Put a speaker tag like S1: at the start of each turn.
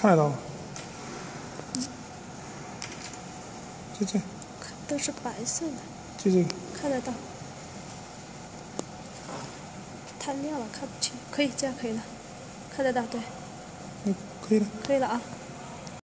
S1: 看得到吗？这
S2: 都是白色的。
S1: 这个
S2: 看得到。太亮了，看不清。可以，这样可以了。看得到，对。
S1: 可以了。
S2: 可以了啊。